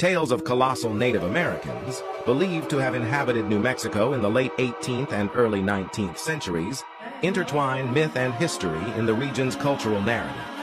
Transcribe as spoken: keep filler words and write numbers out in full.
Tales of colossal Native Americans, believed to have inhabited New Mexico in the late eighteenth and early nineteenth centuries, intertwine myth and history in the region's cultural narrative.